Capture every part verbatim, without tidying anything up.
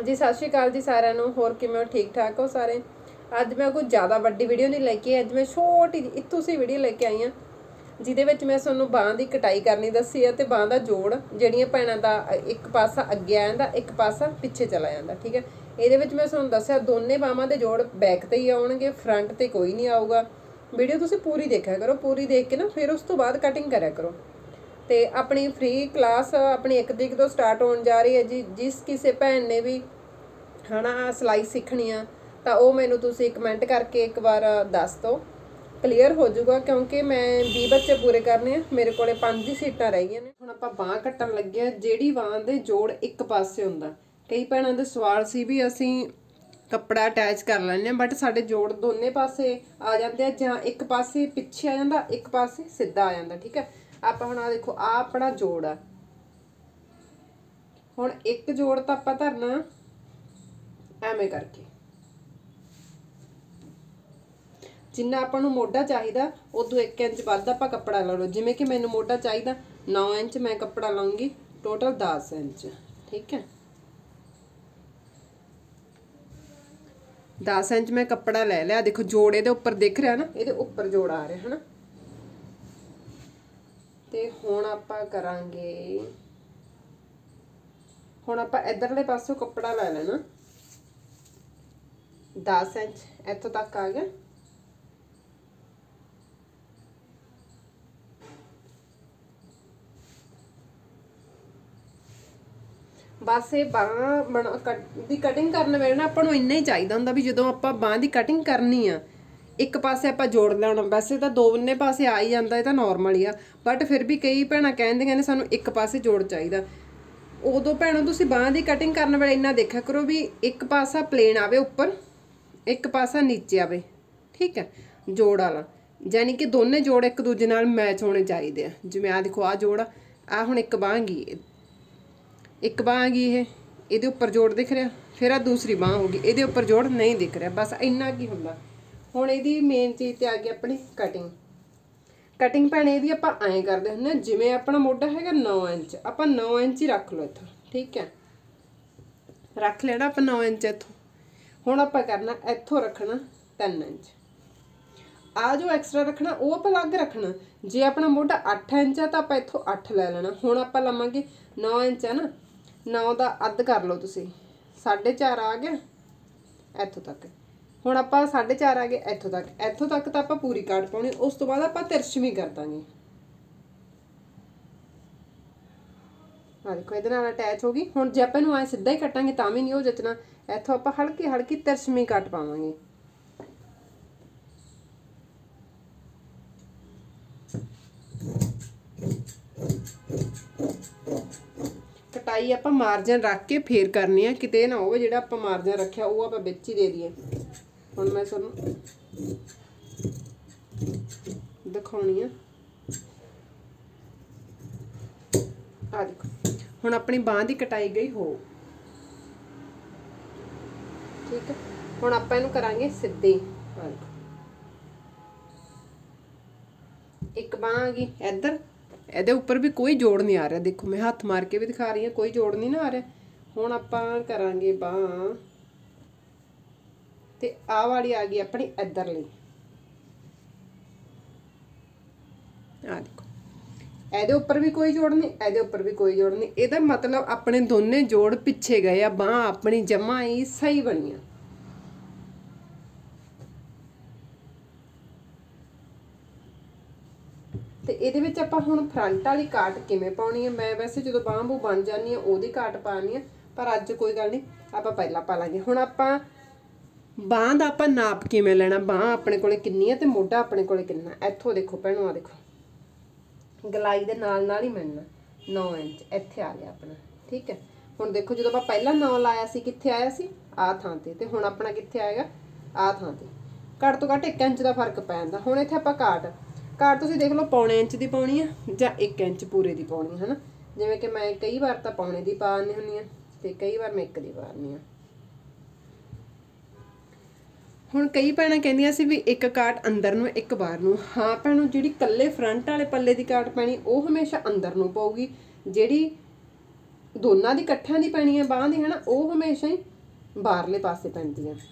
जी सत श्री अकाल जी सारिਆਂ ਨੂੰ ਹੋਰ ਕਿਵੇਂ ਹੋ ठीक ठाक हो सारे। ਅੱਜ मैं कुछ ज़्यादा ਵੱਡੀ ਵੀਡੀਓ नहीं लेके ਅੱਜ मैं छोटी ਜਿਹੀ ਇੱਥੋਂ ਸੀ ਵੀਡੀਓ ਲੈ ਕੇ ਆਈ ਹਾਂ ਜਿਹਦੇ ਵਿੱਚ ਮੈਂ ਤੁਹਾਨੂੰ ਬਾਂਹ ਦੀ ਕਟਾਈ ਕਰਨੀ ਦੱਸੀ ਹੈ ਤੇ ਬਾਂਹ ਦਾ ਜੋੜ ਜਿਹੜੀਆਂ ਭੈਣਾਂ ਦਾ ਇੱਕ ਪਾਸਾ ਅੱਗੇ ਆ ਜਾਂਦਾ ਇੱਕ ਪਾਸਾ ਪਿੱਛੇ ਚਲਾ ਜਾਂਦਾ। ਠੀਕ ਹੈ, ਇਹਦੇ ਵਿੱਚ ਮੈਂ ਤੁਹਾਨੂੰ ਦੱਸਿਆ ਦੋਨੇ ਬਾਹਾਂ ਦੇ ਜੋੜ ਬੈਕ ਤੇ ਹੀ ਆਉਣਗੇ, ਫਰੰਟ ਤੇ ਕੋਈ ਨਹੀਂ ਆਊਗਾ। ਵੀਡੀਓ ਤੁਸੀਂ ਪੂਰੀ ਦੇਖਿਆ ਕਰੋ, ਪੂਰੀ ਦੇਖ ਕੇ ਨਾ ਫਿਰ ਉਸ ਤੋਂ ਬਾਅਦ ਕਟਿੰਗ ਕਰਿਆ ਕਰੋ। तो अपनी फ्री क्लास अपनी एक तरीक तो स्टार्ट होने जा रही है जी। जिस किसी भैन ने भी है ना सिलाई सीखनी आ तो वह मैनू तुसी कमेंट करके एक बार दस दो, क्लीयर हो जाऊगा। क्योंकि मैं बीस बच्चे पूरे करने हैं, मेरे को पांच ही सीटां रह गई ने। हुण आपां बांह कट्टन लगे जिहड़ी बांह दे जोड़ एक पासे हुंदा। कई भैणां दे सवाल सी भी असीं कपड़ा अटैच कर लैंदे बट साडे जोड़ दोने पासे आ जांदे, जां एक पासे पिछे आ जांदा एक पासे सीधा आ जांदा। ठीक है, आप हुण आ देखो आ अपना जोड़ आ, हुण एक जोड़ तो आपां धरना एवें करके, जिन्ना आपां नूं मोढा चाहिदा उदों एक इंच वध आपां कपड़ा ला लो। जिवें कि मैनूं मोढा चाहिदा नौ इंच, मैं कपड़ा लाऊंगी टोटल दस इंच। ठीक है, दस इंच मैं कपड़ा ले लिया। देखो जोड़ इहदे उपर दिख रहा ना, इहदे उपर जोड़ आ रहा है ना। ते हुण आपां करांगे, हुण आपां इधरले पासों कपड़ा लै लेना दस इंच, इत्थों तक आ गया। बस ये बांह बना कट दी कटिंग करने वेले ना आपां नूं इन्ना ही चाहिदा हुंदा भी जदों आपां बांह दी कटिंग करनी आ एक पासे आपां जोड़ लाउणा। वैसे तो दोने पासे आ ही जांदा, ये तो नॉर्मल ही आ, बट फिर भी कई भैणां कहंदियां ने सानूं एक पासे जोड़ चाहिदा। उदों भैणों तुसीं बांह दी कटिंग करने वेले इन्ना देखिया करो भी एक पासा प्लेन आवे उपर, एक पासा नीचे आवे। ठीक है, जोड़ वाला यानी कि दोने जोड़ एक दूजे नाल मैच होने चाहिए। जिवें आ देखो आ जोड़ आ, हुण एक बांह गई, एक बांह गई ये इहदे उपर जोड़ दिख रहा, फिर आ दूसरी बांह होगी इहदे उपर जोड़ नहीं दिख रहा। बस इन्ना की हुंदा। हुण इहदी मेन चीज़ ते आ गई अपनी कटिंग। कटिंग भैणे इहदी आपां ऐं करदे हुंदे, जिवें अपना मोढा हैगा नौ इंच, आपां नौ इंच ही रख लो इत्थों। ठीक है, रख लेना आपां नौ इंच इत्थों। हुण आपां करना इत्थों रखना तीन इंच, आ जो एक्सट्रा रखना वो आपां अलग रखना। जे अपना मोढा अठ इंच है तो आपां इत्थों अठ लै लेना। हुण आपां लवांगे नौ इंच है ना, नौ का अद्ध कर लो तुसीं, साढ़े चार आ गया इत्थों तक। हुण आपां साढ़े चार आ गए इत्थों तक, इत्थों तक तो आपां पूरी काट पाउणी। उस तो बाद आपां तिरछवी कर दांगे। आ देखो इहदे नाल अटैच हो गई। हुण जे आपां इहनूं ऐ सीधा ही कटांगे तां भी नहीं हो जचना, इत्थों आपां हल्की हल्की तिरछवी कट पावांगे। कटाई आपां मार्जन रख के फिर करनी है, किते ना होवे जिहड़ा आपां मार्जन रखिया वो आपां विच ही दे दईए। हुण मैं तुहानूं दिखाउणी है, आ देखो हुण अपनी बांह दी कटाई गई हो। ठीक है, हुण आपां इहनूं करांगे सीधे। आ देखो एक बांह आ गई इधर, ਇਹਦੇ ਉੱਪਰ भी कोई जोड़ नहीं आ रहा। देखो मैं हाथ मार के भी दिखा रही हूँ, कोई जोड़ नहीं ना आ रहा। हुण आपां करांगे बांह ते आह वाली आ गई अपनी इधरली। आ देखो ਇਹਦੇ ਉੱਪਰ भी कोई जोड़ नहीं, ਇਹਦੇ ਉੱਪਰ भी कोई जोड़ नहीं। ਇਹਦਾ मतलब अपने दोने जोड़ पिछे गए आ, बांह अपनी जमा ही सही बनी आ। ਤੇ ਇਹਦੇ ਵਿੱਚ ਆਪਾਂ ਹੁਣ ਫਰੰਟ ਵਾਲੀ ਕਾਟ ਕਿਵੇਂ ਪਾਉਣੀ ਹੈ, ਮੈਂ ਵੈਸੇ ਜਦੋਂ ਬਾਂਹ ਬੂ ਬਣ ਜਾਣੀ ਹੈ ਉਹਦੀ ਕਾਟ ਪਾਣੀ ਹੈ, ਪਰ ਅੱਜ ਕੋਈ ਗੱਲ ਨਹੀਂ ਆਪਾਂ ਪਹਿਲਾਂ ਪਾ ਲਾਂਗੇ। ਹੁਣ ਆਪਾਂ ਬਾਂਹ ਦਾ ਆਪਾਂ ਨਾਪ ਕਿਵੇਂ ਲੈਣਾ, ਬਾਂਹ ਆਪਣੇ ਕੋਲੇ ਕਿੰਨੀ ਹੈ ਤੇ ਮੋਢਾ ਆਪਣੇ ਕੋਲੇ ਕਿੰਨਾ। ਇੱਥੋਂ ਦੇਖੋ ਭੈਣੋ, ਆ ਦੇਖੋ ਗਲਾਈ ਦੇ ਨਾਲ ਨਾਲ ਹੀ ਮਿਲਣਾ ਨੌ ਇੰਚ ਇੱਥੇ ਆ ਗਿਆ ਆਪਣਾ। ਠੀਕ ਹੈ, ਹੁਣ ਦੇਖੋ ਜਦੋਂ ਆਪਾਂ ਪਹਿਲਾਂ ਨੌ ਲਾਇਆ ਸੀ ਕਿੱਥੇ ਆਇਆ ਸੀ, ਆਹ ਥਾਂ ਤੇ, ਤੇ ਹੁਣ ਆਪਣਾ ਕਿੱਥੇ ਆਏਗਾ ਆਹ ਥਾਂ ਤੇ। ਘੱਟ ਤੋਂ ਘੱਟ ਇੱਕ ਇੰਚ ਦਾ ਫਰਕ ਪੈ ਜਾਂਦਾ। ਹੁਣ ਇੱਥੇ ਆਪਾਂ ਕਾਟ काट तुसीं देख लो पौने इंच की पाउणी है जां एक इंच पूरे की पाउणी है ना। जिवें कि मैं कई बार तो पौने की पानी हुंदी है ते कई बार मैं एक दी पानी है। ਹੁਣ ਕਈ ਭੈਣਾਂ ਕਹਿੰਦੀਆਂ ਸੀ ਵੀ ਇੱਕ ਕਾਟ ਅੰਦਰ ਨੂੰ ਇੱਕ ਬਾਹਰ ਨੂੰ। ਹਾਂ ਭੈਣੋ, ਜਿਹੜੀ ਕੱਲੇ ਫਰੰਟ ਵਾਲੇ ਪੱਲੇ ਦੀ ਕਾਟ ਪੈਣੀ ਉਹ ਹਮੇਸ਼ਾ ਅੰਦਰ ਨੂੰ ਪਊਗੀ, ਜਿਹੜੀ ਦੋਨਾਂ ਦੀ ਇਕੱਠਿਆਂ ਦੀ ਪੈਣੀ ਹੈ ਬਾਂਹ ਦੀ, ਹਨਾ, ਉਹ ਹਮੇਸ਼ਾ ਹੀ ਬਾਹਰਲੇ ਪਾਸੇ ਪੈਂਦੀ ਆ।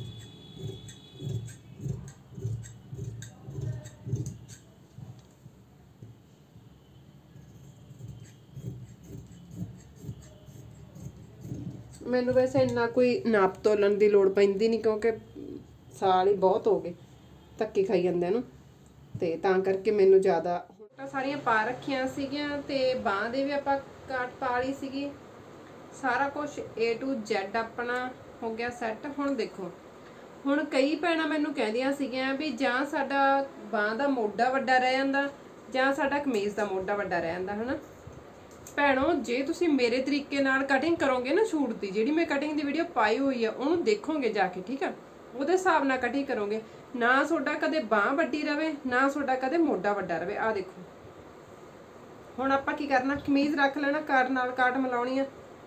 ਮੈਨੂੰ ਵੈਸੇ ਇੰਨਾ ਕੋਈ ਨਾਪ ਤੋਲਣ ਦੀ ਲੋੜ ਪੈਂਦੀ ਨਹੀਂ, ਕਿਉਂਕਿ ਸਾਲ ਹੀ ਬਹੁਤ ਹੋ ਗਏ ਧੱਕੇ ਖਾਈ ਜਾਂਦੇ ਨੂੰ, ਤੇ ਤਾਂ ਕਰਕੇ ਮੈਨੂੰ ਜ਼ਿਆਦਾ। ਹੁਣ ਤਾਂ ਸਾਰੀਆਂ ਪਾ ਰੱਖੀਆਂ ਸੀਗੀਆਂ ਤੇ ਬਾਂਹ ਦੇ ਵੀ ਆਪਾਂ ਕਾਟ ਪਾ ਲਈ ਸੀਗੀ। ਸਾਰਾ ਕੁਝ ਏ ਟੂ ਜ਼ੈਡ ਆਪਣਾ ਹੋ ਗਿਆ ਸੈੱਟ। ਹੁਣ ਦੇਖੋ, ਹੁਣ ਕਈ ਭੈਣਾਂ ਮੈਨੂੰ ਕਹਿੰਦੀਆਂ ਸੀਗੀਆਂ ਵੀ ਜਾਂ ਸਾਡਾ ਬਾਂਹ ਦਾ ਮੋਢਾ ਵੱਡਾ ਰਹਿ ਜਾਂਦਾ ਜਾਂ ਸਾਡਾ ਕਮੀਜ਼ ਦਾ ਮੋਢਾ ਵੱਡਾ ਰਹਿ ਜਾਂਦਾ, ਹਨਾ। ਭੈਣੋ, ਜੇ ਤੁਸੀਂ ਮੇਰੇ ਤਰੀਕੇ ਨਾਲ ਕਟਿੰਗ ਕਰੋਗੇ ਨਾ ਸੂਟ ਦੀ, ਜਿਹੜੀ ਮੈਂ ਕਟਿੰਗ ਦੀ ਵੀਡੀਓ ਪਾਈ ਹੋਈ ਆ ਉਹਨੂੰ ਦੇਖੋਗੇ ਜਾ ਕੇ, ਠੀਕ ਆ, ਉਹਦੇ ਹਿਸਾਬ ਨਾਲ ਕਟਿੰਗ ਕਰੋਗੇ, ਨਾ ਤੁਹਾਡਾ ਕਦੇ ਬਾਂਹ ਵੱਡੀ ਰਵੇ ਨਾ ਤੁਹਾਡਾ ਕਦੇ ਮੋਢਾ ਵੱਡਾ ਰਵੇ। ਆ ਦੇਖੋ, ਹੁਣ ਆਪਾਂ ਕੀ ਕਰਨਾ, ਕਮੀਜ਼ ਰੱਖ ਲੈਣਾ, ਕਾਟ ਨਾਲ ਕਾਟ ਮਿਲਾਉਣੀ ਆ।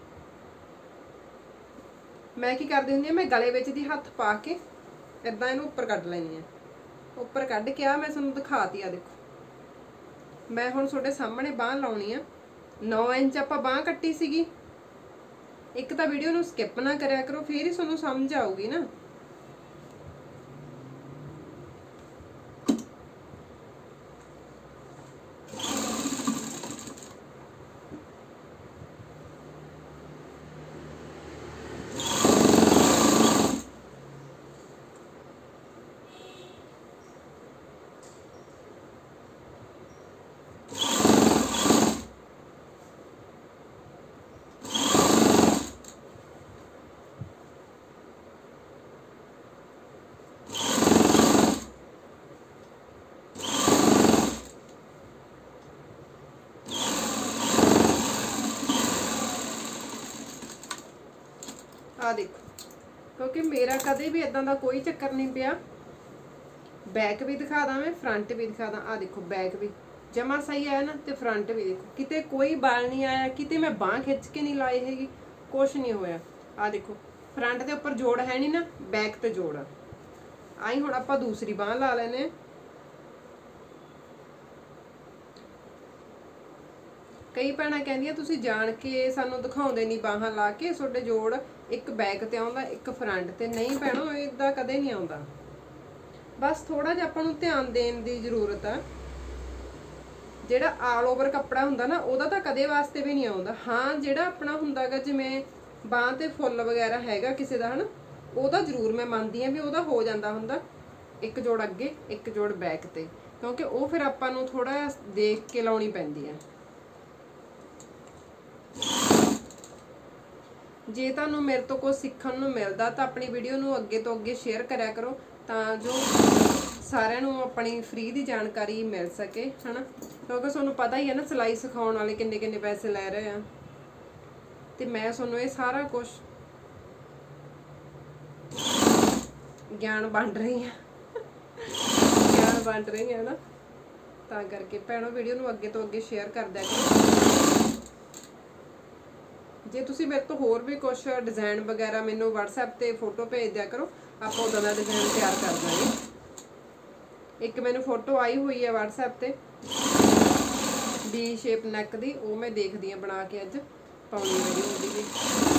ਮੈਂ ਕੀ ਕਰਦੀ ਹੁੰਦੀ ਆ, ਮੈਂ ਗਲੇ ਵਿੱਚ ਦੀ ਹੱਥ ਪਾ ਕੇ ਇਦਾਂ ਇਹਨੂੰ ਉੱਪਰ ਕੱਢ ਲੈਣੀ ਆ। ਉੱਪਰ ਕੱਢ ਕੇ ਆ ਮੈਂ ਤੁਹਾਨੂੰ ਦਿਖਾਤੀ ਆ, ਦੇਖੋ ਮੈਂ ਹੁਣ ਤੁਹਾਡੇ ਸਾਹਮਣੇ ਬਾਂਹ ਲਾਉਣੀ ਆ। ਨੌ ਇੰਚ ਆਪਾਂ ਬਾਂਹ ਕੱਟੀ ਸੀਗੀ। ਇੱਕ ਤਾਂ ਵੀਡੀਓ ਨੂੰ ਸਕਿਪ ਨਾ ਕਰਿਆ ਕਰੋ, ਫੇਰ ਹੀ ਤੁਹਾਨੂੰ ਸਮਝ ਆਊਗੀ ਨਾ। ਆ ਦੇਖੋ, ਕਿਉਂਕਿ ਮੇਰਾ ਕਦੇ ਵੀ ਇਦਾਂ ਦਾ ਕੋਈ ਚੱਕਰ ਨਹੀਂ ਪਿਆ। बैक भी दिखा दा मैं, फ्रंट भी दिखा दा। आ देखो बैक भी जमा सही आया ना, तो फ्रंट भी देखो किते कोई बाल नहीं आया, किते मैं बांह खिंच के नहीं लाई हैगी, कुछ नहीं होया। आ देखो फ्रंट के उपर जोड़ है नहीं ना, बैक ते जोड़ आ। आई हुण आपां दूसरी बांह ला लेने। कई भैणां कहंदियां तुसीं जाण के सानूं दिखाउंदे नहीं बाहां ला के, तुहाडे जोड़ एक बैक ते आउंदा एक फ्रंट ते। नहीं भैणो, इदां कदे नहीं आउंदा, बस थोड़ा जिहा आपां नूं ध्यान देण दी जरूरत आ। ਜਿਹੜਾ ਆਲ ਓਵਰ ਕੱਪੜਾ ਹੁੰਦਾ ਨਾ, ਉਹਦਾ ਤਾਂ ਕਦੇ ਵਾਸਤੇ ਵੀ ਨਹੀਂ ਆਉਂਦਾ। ਹਾਂ ਜਿਹੜਾ ਆਪਣਾ ਹੁੰਦਾਗਾ ਜਿਵੇਂ ਬਾਂਹ ਤੇ ਫੁੱਲ ਵਗੈਰਾ ਹੈਗਾ ਕਿਸੇ ਦਾ, ਹਨਾ, ਉਹਦਾ ਜ਼ਰੂਰ ਮੈਂ ਮੰਨਦੀ ਆ ਵੀ ਉਹਦਾ ਹੋ ਜਾਂਦਾ ਹੁੰਦਾ ਇੱਕ ਜੋੜ ਅੱਗੇ ਇੱਕ ਜੋੜ ਬੈਕ ਤੇ, ਕਿਉਂਕਿ ਉਹ ਫਿਰ ਆਪਾਂ ਨੂੰ ਥੋੜਾ ਦੇਖ ਕੇ ਲਾਉਣੀ ਪੈਂਦੀ ਆ। ਜੇ ਤੁਹਾਨੂੰ ਮੇਰੇ ਤੋਂ ਕੁਝ ਸਿੱਖਣ ਨੂੰ ਮਿਲਦਾ ਤਾਂ ਆਪਣੀ ਵੀਡੀਓ ਨੂੰ ਅੱਗੇ ਤੋਂ ਅੱਗੇ ਸ਼ੇਅਰ ਕਰਿਆ ਕਰੋ, ਤਾਂ ਜੋ ਸਾਰਿਆਂ ਨੂੰ ਆਪਣੀ ਫ੍ਰੀ ਦੀ ਜਾਣਕਾਰੀ ਮਿਲ ਸਕੇ, ਹਨਾ। ਕਿਉਂਕਿ ਤੁਹਾਨੂੰ ਪਤਾ ਹੀ ਹੈ ਨਾ ਸਿਲਾਈ ਸਿਖਾਉਣ ਵਾਲੇ ਕਿੰਨੇ ਕਿੰਨੇ ਪੈਸੇ ਲੈ ਰਹੇ ਆ, ਤੇ ਮੈਂ ਤੁਹਾਨੂੰ ਇਹ ਸਾਰਾ ਕੁਝ ਗਿਆਨ ਵੰਡ ਰਹੀ ਹਾਂ ਗਿਆਨ ਵੰਡ ਰਹੀ ਹਾਂ ਨਾ, ਤਾਂ ਕਰਕੇ ਭੈਣੋ ਵੀਡੀਓ ਨੂੰ ਅੱਗੇ ਤੋਂ ਅੱਗੇ ਸ਼ੇਅਰ ਕਰ ਦਿਆ ਕਰੋ। ਜੇ ਤੁਸੀਂ ਮੇਰੇ ਤੋਂ ਹੋਰ ਵੀ ਕੁਝ ਡਿਜ਼ਾਈਨ ਵਗੈਰਾ ਮੈਨੂੰ WhatsApp ਤੇ ਫੋਟੋ ਭੇਜ ਦਿਆ ਕਰੋ, ਆਪਾਂ ਉਦਾਂ ਦਾ ਡਿਜ਼ਾਈਨ ਤਿਆਰ ਕਰ ਦਾਂਗੇ। एक मैंने फोटो आई हुई है WhatsApp ते डी शेप नैक दी, वो मैं देखदी हां बना के अज पाउणी वीडियो होगी जी।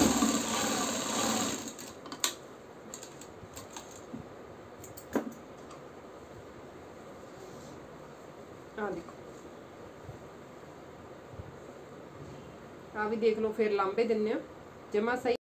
आ देखो, आ भी देख लो, फिर लांबे दिन्ने जमा सही।